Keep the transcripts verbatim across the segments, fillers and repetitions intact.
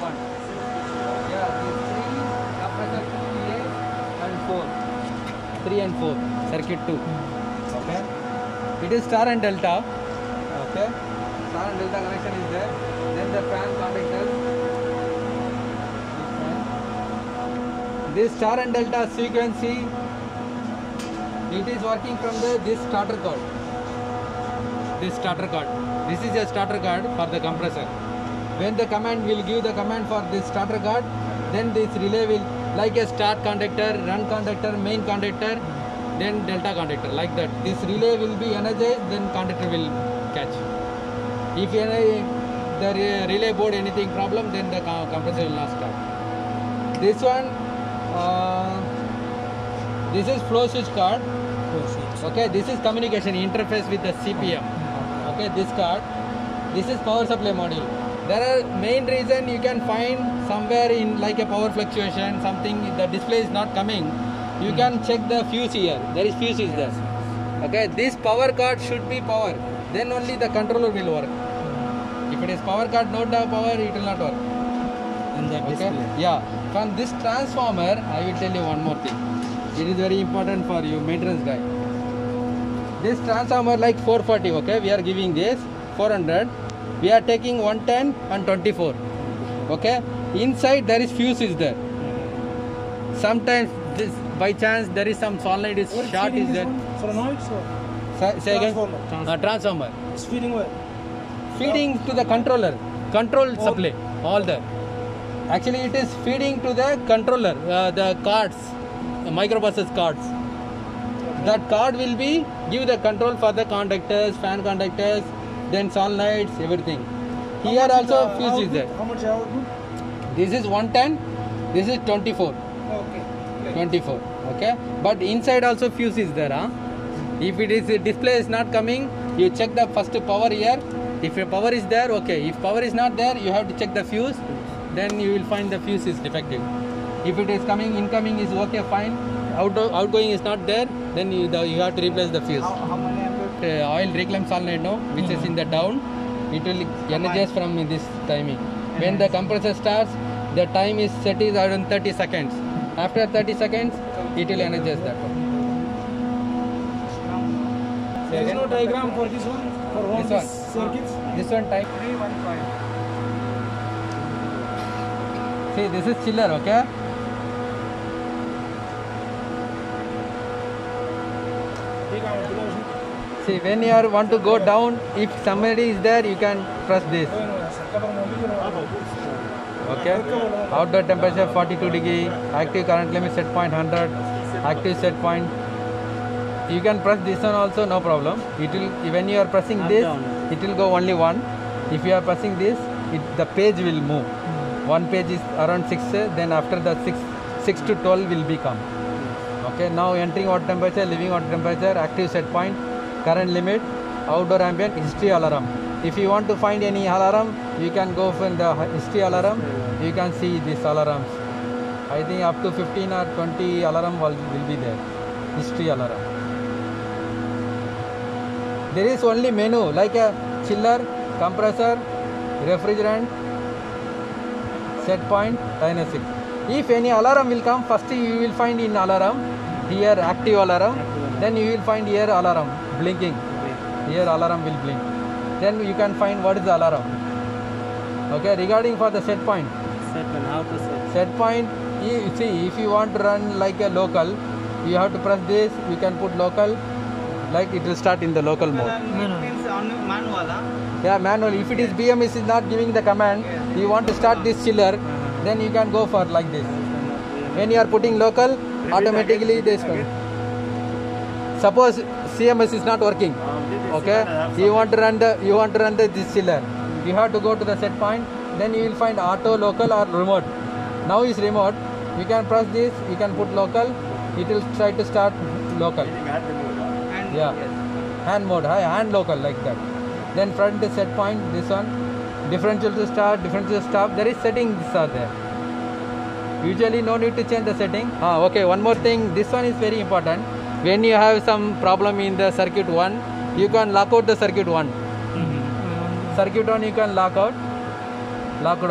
one. Yeah, these three compressor two A and four. Three and four. Circuit two. Okay. It is star and delta. Okay. Star and delta connection is there. Then the fan contactors. This star and delta frequency, it is working from the this starter cord. This starter cord. This is a starter cord for the compressor. When the command will give the command for this starter cord, then this relay will like a start contactor, run contactor, main contactor, then delta contactor, like that. This relay will be energized, then contactor will catch. If any, the relay board anything problem, then the compressor will not start. This one, uh, this is flow switch card. Okay, this is communication interface with the C P M. Okay, this card. This is power supply module. There are main reason you can find somewhere in like a power fluctuation, something the display is not coming. You can check the fuse here. There is fuse is there. Okay, this power card should be power. Then only the controller will work. If it is power card, not the power, it will not work. Okay? Yeah. From this transformer, I will tell you one more thing. It is very important for you, maintenance guy. This transformer like four forty. Okay, we are giving this four hundred. We are taking one ten and twenty-four. Okay. Inside there is fuse is there. Sometimes this by chance there is some solenoid is short is there. Solenoid, so Say, say again. transformer. Uh, transformer. It's feeding where? Feeding to the controller. Control all supply. All the. Actually, it is feeding to the controller. Uh, the cards, the microbuses cards. That card will be give the control for the contactors, fan contactors, then solenoids, everything. How Here much also the fuse is output? there. How much output? This is one ten. This is twenty-four. Okay. twenty-four. Okay. But inside also fuse is there. Huh? If it is display is not coming, you check the first power here. If your power is there, okay. If power is not there, you have to check the fuse. Then you will find the fuse is defective. If it is coming, incoming is okay, fine. Outgo outgoing is not there, then you, the, you have to replace the fuse. How, how many ampere? Uh, oil reclaim solenoid, no, which mm-hmm. is in the down, it will energize from this timing. Mm-hmm. When the compressor starts, the time is set is around thirty seconds. After thirty seconds, it will energize that one. There is no diagram for this one? For all This these one. circuits? This one type three one five. See, this is chiller, okay? See, when you are want to go down, if somebody is there, you can press this. Okay? Outdoor temperature forty-two degree, active current limit set point one hundred, active set point. You can press this one also, no problem. It will when you are pressing this, it will go only one. If you are pressing this, it, the page will move. One page is around six, then after the six, six to twelve will become. Okay, now entering water temperature, leaving water temperature, active set point, current limit, outdoor ambient, history alarm. If you want to find any alarm, you can go for the history alarm. You can see these alarms. I think up to fifteen or twenty alarm will, will be there. History alarm. There is only menu like a chiller, compressor, refrigerant, set point, diagnostic. If any alarm will come, first you will find in alarm, here active alarm, then you will find here alarm blinking. Here alarm will blink. Then you can find what is the alarm. Okay, regarding for the set point. Set point, how to set? Set point, you see, if you want to run like a local, you have to press this, you can put local, like it will start in the local mode. Manual, Yeah, manual. If it is B M S is not giving the command, you want to start this chiller, then you can go for like this. When you are putting local, automatically this one. Suppose C M S is not working, okay? You want to run the you want to run the this chiller. You have to go to the set point. Then you will find auto, local, or remote. Now is remote. You can press this. You can put local. It will try to start local. Yeah, hand mode, hand local like that. Then front is set point. This one. Differential to start, differential to stop. There is settings are there. Usually no need to change the setting. Ah, okay. One more thing. This one is very important. When you have some problem in the circuit one, you can lock out the circuit one. Mm-hmm. Circuit one you can lock out, lock it out.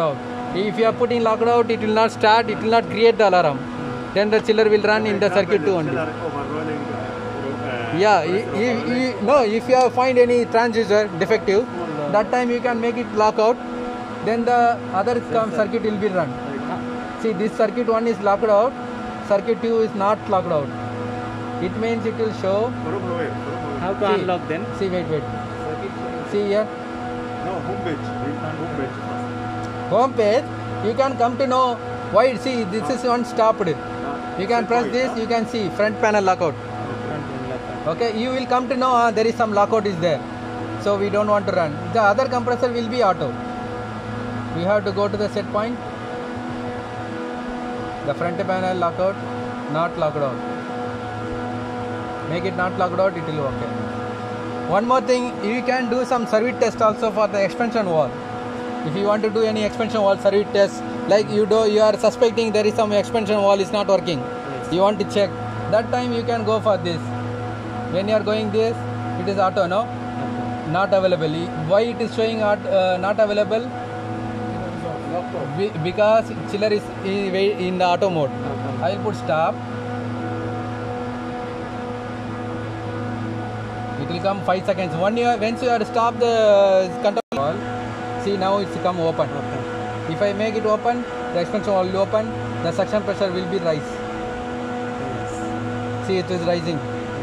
If you are putting locked out, it will not start, it will not create the alarm. Then the chiller will run in the circuit two only. Yeah, i- if, if, no, if you have find any transducer defective, that time you can make it lock out, then the other com- circuit will be run. See, this circuit one is locked out, circuit two is not locked out. It means it will show. How to See. unlock then? See, wait, wait. See here, No, home page. Read on home page first. home page. You can come to know why. See, this is one stopped. You can press this. You can see front panel lockout. Okay, you will come to know uh, there is some lockout is there. So we don't want to run. The other compressor will be auto. We have to go to the set point. The front panel lockout, not locked out. Make it not locked out, it will work. One more thing, you can do some circuit test also for the expansion wall. If you want to do any expansion wall circuit test, like you do, you are suspecting there is some expansion wall is not working. You want to check. That time you can go for this. When you are going this, it is auto, no? Not available. Why it is showing aut- uh, not available? Be- because chiller is in in the auto mode. I will put stop. It will come five seconds. One year, once you have stopped the control wall, see now it's come open. If I make it open, the expansion wall will open, the suction pressure will be rise. See, it is rising.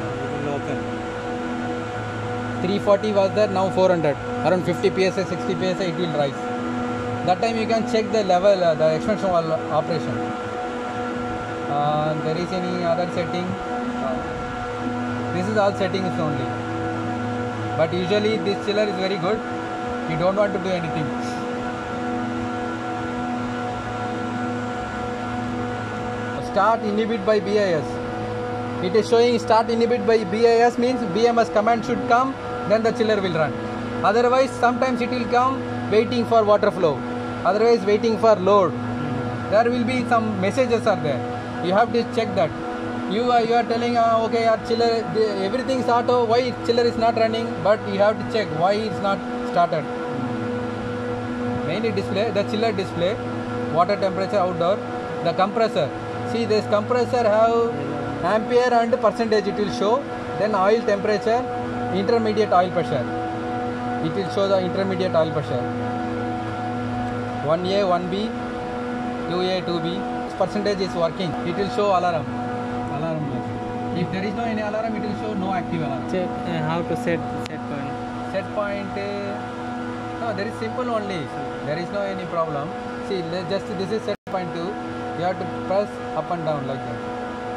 three forty was there, now four hundred. Around fifty P S I, sixty P S I, it will rise. That time you can check the level, uh, the expansion wall operation. Uh, there is any other setting? Uh, this is all settings only. But usually this chiller is very good. You don't want to do anything. Start inhibit by B I S. It is showing start inhibit by B I S means B M S command should come, then the chiller will run. Otherwise, sometimes it will come waiting for water flow. Otherwise, waiting for load. There will be some messages are there. You have to check that. You are you are telling uh, okay, our chiller the, everything is auto. Why chiller is not running? But you have to check why it's not started. Mainly display the chiller display, water temperature outdoor, the compressor. See this compressor have ampere and percentage it will show. Then oil temperature, intermediate oil pressure. It will show the intermediate oil pressure. one A, one B, two A, two B. This percentage is working. It will show alarm. Alarm. If there is no any alarm, it will show no active alarm. Check uh, how to set set point. Set point. Uh, no, there is simple only. There is no any problem. See, le- just this is set point two. You have to press up and down like that.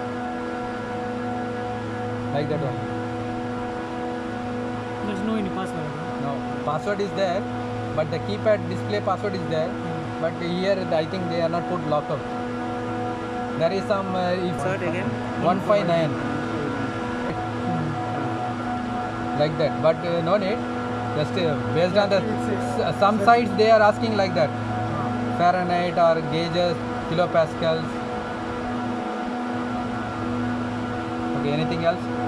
Like that only. There's no any password. No, password is there, but the keypad display password is there. But here, I think they are not put lockout. There is some. Uh, it's Password again? one five nine. Like that, but uh, no need. Just uh, based on the s- some sites they are asking like that. Fahrenheit or gauges, kilopascals. Okay, anything else?